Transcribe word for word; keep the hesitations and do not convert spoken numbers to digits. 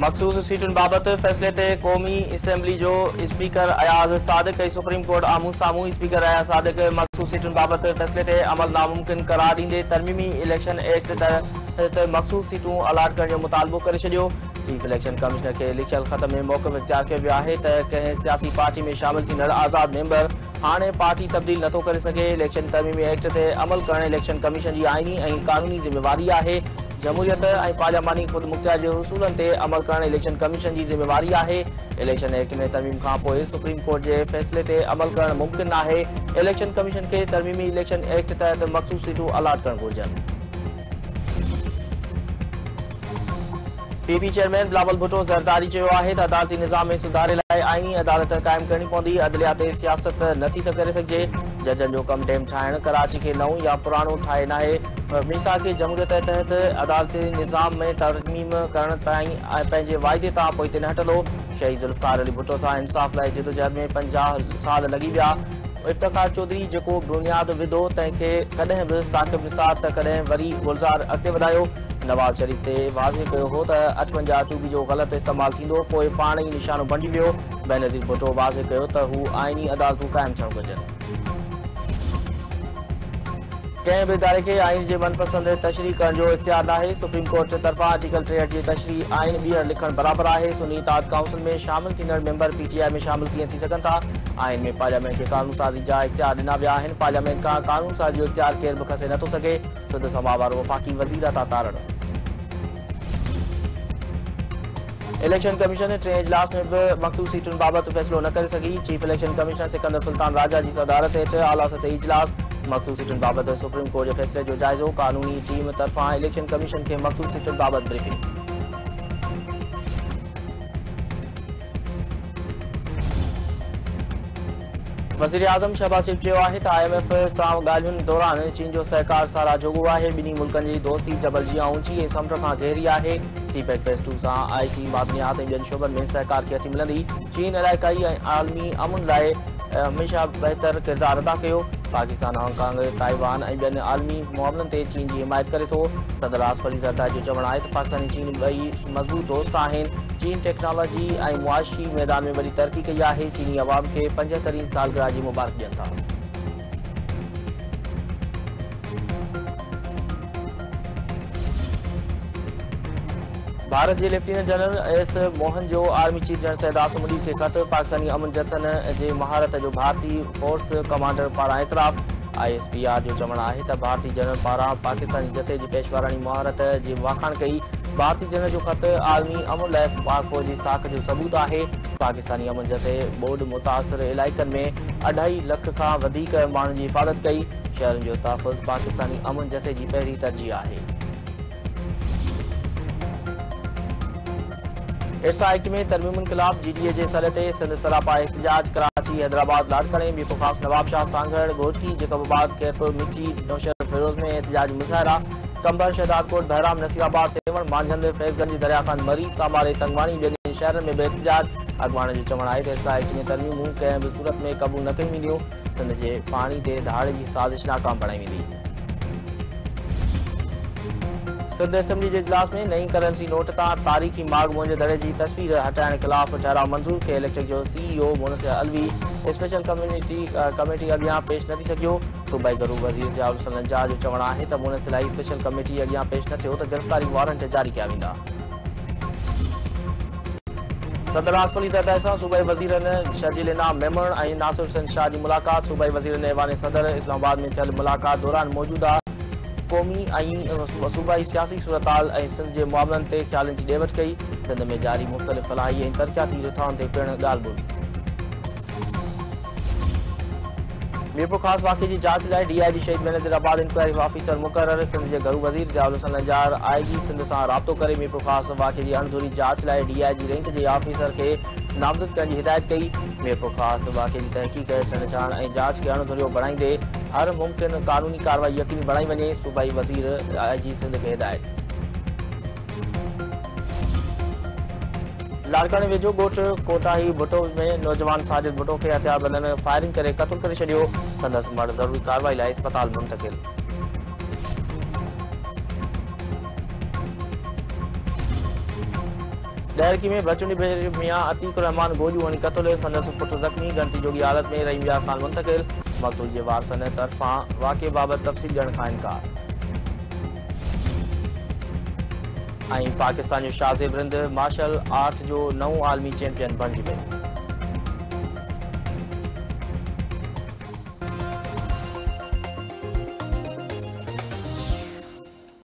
मखसूस सीटुनि बाबति फ़ैसिले ते क़ौमी असेंबली जो स्पीकर अयाज़ सादिक ऐं सुप्रीम कोर्ट आम्हूं साम्हूं। स्पीकर अयाज़ सादिक मखसूस सीटुनि बाबति फ़ैसिले ते अमल नामुमकिन करार ॾींदे तरमीमी इलेक्शन एक्ट तहत मखसूस सीटूं अलाट करण जो मुतालबो करे छॾियो। चीफ इलेक्शन कमिश्नर खे लिखियल ख़त में मौक़िफ़ इख्तियार कयो वियो आहे त कंहिं सियासी पार्टी में शामिल थींदड़ आज़ाद मेंबर हाणे पार्टी तब्दील नथो करे सघे। इलेक्शन तरमीमी एक्ट ते अमल करण इलेक्शन कमीशन जी आईनी ऐं क़ानूनी ज़िम्मेवारी आहे। जमहूरियत ऐं पार्लियामानी ख़ुद मुख्तियार जे उसूलनि ते अमल करण इलेक्शन कमीशन जी ज़िम्मेवारी आहे। इलेक्शन एक्ट में तरमीम खां पोइ सुप्रीम कोर्ट जे फ़ैसिले ते अमल करण मुमकिन आहे। इलेक्शन कमीशन खे तरमीमी इलेक्शन एक्ट तहत मखसूस सीटूं अलाट करण घुरिजनि। पीपी चेयरमैन बिलावल भुट्टो ज़रदारी चयो आहे त अदालती निज़ाम में सुधारे लाइ आईनी अदालत क़ाइमु करणी पवंदी। अदलिया ते सियासत नथी करे सघिजे। जजनि जो कमु डेम ठाहिणु कराची खे नओं या पुराणो ठाहे नाहे। मीसा खे जमहूरियत तहत अदालती निज़ाम में तरमीम करण ताईं पंहिंजे वाइदे तां पोइते न हटंदो। शहीद ज़ुल्फ़िकार अली भुट्टो सां इंसाफ़ लाइ जिदोजहद में पंजाह साल लॻी विया। इफ्तिख़ार चौधरी जेको बुनियाद विधो तंहिंखे कॾहिं बि साक़िब निसार त कॾहिं वरी गुलज़ार अॻिते वधायो। नवाज़ शरीफ़ ते वाज़े कयो हो त अठवंजाह टूबी जो ग़लति इस्तेमालु थींदो, पोइ पाण ई निशानो बंडी वियो। बेनज़ीर भुट्टो वाज़े कयो त हू आईनी अदालतूं क़ाइमु थियणु घुरिजनि। कंहिं बि इदारे खे आइन जे मनपसंद तशरीह करण जो इख्तियार नाहे। सुप्रीम कोर्ट तरफ़ां आर्टिकल टेहठि जी तशरीह आइन ॿीहर लिखणु बराबरि आहे। सुन्नी इताद काउंसिल में शामिल थींदड़ मेंबर पीटीआई में शामिल कीअं थी सघनि था। आइन में पार्लियामेंट खे कानून साज़ी जा इख्तियार ॾिना विया आहिनि। पार्लियामेंट खां कानून साज़ी जो इख्तियार केरु बि खसे नथो सघे। सुध सभा वारो वफ़ाक़ी वज़ीर था तारणु। इलेक्शन कमीशन टे इजलास में भी मखसूस सीटुनि बाबति फ़ैसिलो न करे सघी। Chief election commissioner Sikandar Sultan Raja जी सदारत हेठि आला सतही इजलास। मखसूस सीटुनि बाबति सुप्रीम कोर्ट जे फ़ैसिले जो जाइज़ो। कानूनी टीम तरफ़ां इलेक्शन कमीशन खे मखसूस सीटुनि बाबति ब्रीफिंग। वज़ीर आज़म शहबाज शरीफ़ चयो आहे त आई एम एफ सां ॻाल्हियुनि दौरान चीन जो सहकार सारा जोॻो आहे। ॿिन्ही मुल्कनि जी दोस्ती जबल जियां ऊची ऐं समुंड खां गहरी आहे। सीपेक फेज़ टू सां आई टी मादनियात ऐं ॿियनि शोबनि में सहकार खे अची मिलंदी। चीन इलाइक़ाई ऐं आलमी अमुन लाइ हमेशह बहितर किरदारु अदा कयो। पाकिस्तान हांगकांग ताइवान ऐं ॿियनि आलमी मामलनि ते चीन जी हिमायत करे थो। सदर आसिफ अली ज़रदारी जो चवणु आहे त पाकिस्तान ऐं चीन ॿई मज़बूत दोस्त आहिनि। चीन टेक्नोलॉजी ऐं मुआशी मैदान में वॾी तरक़ी कई आहे। चीनी अवाम खे पंजहतरीं सालगिरह जी मुबारक ॾियनि था। भारत के लेफ्टिनेंट जनरल एस मोहन जो army chief general Syed Asim Uddin के खत। पाकिस्तानी अमन जथन के महारत जो भारतीय फोर्स कमांडर पारा एतराफ़। आई एस पी आर जो चवणु आहे त भारतीय जनरल पारा पाकिस्तानी जथे की पेशवारानी महारत की वाखाण कई। भारतीय जनरल जो खत आलमी अमन लाइ पाक फौज की साख जो सबूत है। पाकिस्तानी अमन जथे बोर्ड मुतासिर इलाइक़नि में अढ़ाई लख का वधीक माण्हुनि जी हिफ़ाज़त कई। शहरनि जो तहफ़ुज़ पाकिस्तानी अमन जथे की पहिरीं तरजीह है। इरसा एक्ट में तरमीमुनि ख़िलाफ़ G D A J sir ते सिंध सरापा एहतजाज। कराची हैदराबाद लाड़काने मीरपुर ख़ास नवाबशाह सांगड़ घोटकी जैकबाबाद कैफ मिठी नौशहर फिरोज में एहतजाज मुज़ाहिरा। कंबर शहदादकोट बहराम नसीराबाद सेवण मांझंद फैज़गंज दरियाखान मरी सामारे तंगवानी ॿियनि शहरनि में भी एहतजाज। अॻवान जो चवणु आहे त इरसा एक्ट में तरमीमूं कंहिं बि सूरत में क़बूल न कयूं वेंदियूं। सिंध जे पाणी ते धाड़े की साज़िश नाकाम बणाई वेंदी। सिंध असेंबली के इजलास में नई करेंसी नोट तां तारीख़ी माग मुंहिंजे दड़े की तस्वीर हटाइण ख़िलाफ़ ठहराव मंज़ूर खे इलेक्ट्रिक जो CEO Munsir Alvi special community committee अॻियां पेश न थी सघियो। सूबाई गरू वज़ीर ज़ियाउल हसन लंजा जो चवणु आहे त मुनसिर आई स्पेशल कमेटी अॻियां पेश न थियो त गिरफ़्तारी वारंट जारी कया वेंदा। सदर आसिफ अली ज़रदारी सां सूबाई वज़ीरनि शर्जील इनाम मेमण ऐं नासिर हुसैन शाह की मुलाक़ात। सूबाई वज़ीरनि ऐवान सदर इस्लामाबाद में थियल मुलाक़ात दौरान मौजूदा क़ौमी ऐं सूबाई सियासी सूरताल ऐं सिंध के मामलनि ते ख़्यालनि जी ॾेवट कई। सिंध में जारी मुख़्तलिफ़ फलाही ऐं तरक़ियाती रिथाउनि ते पिणु ॻाल्हि ॿोली। मीरपुर ख़ास वाक़े की जांच लाइ डी आई जी शहीद बेनज़ीराबाद इंक्वायरी ऑफिसर मुक़रर। सिंध के घरू वज़ीर ज़ियाउल हसन लंजार आई जी सिंध सां राब्तो करे मीरपुर ख़ास वाक़े की अणधूरी जांच लाइ डी आई जी रैंक के ऑफिसर के नामज़द करण की हिदायत कई। मीरपुर ख़ास वाक़े की तहक़ीक़ छंछाण ऐं जांच के अणधूरियो बणाईंदे हर मुमकिन कानूनी कार्रवाई यकीनी बणाई वञे। सूबाई वज़ीर आई जी सिंध के हिदायत। लाड़काने वेझो ॻोठ कोटाही भुट्टो में नौजवान साजिद भुट्टो के हथियार बंदन फायरिंग करे क़त्ल करे छॾियो। संदसि मर्द ज़रूरी कार्रवाई लाइ अस्पताल मुंतक़िल। दहरकी में बचुनी मियां अतीक रहमान गोलियूं हणी क़त्ल, संदसि पुट ज़ख़्मी, गंती जोगी हालत में रहीम यार ख़ान मुंतक़िल। मक़तूल जे वारसनि तरफ़ां वाक़े बाबति तफ़सील ॾियण खां इनकार। ऐं पाकिस्तान जो शाज़िब रिंद मार्शल आर्ट जो नओं आलमी चैंपियन बणिजी वियो।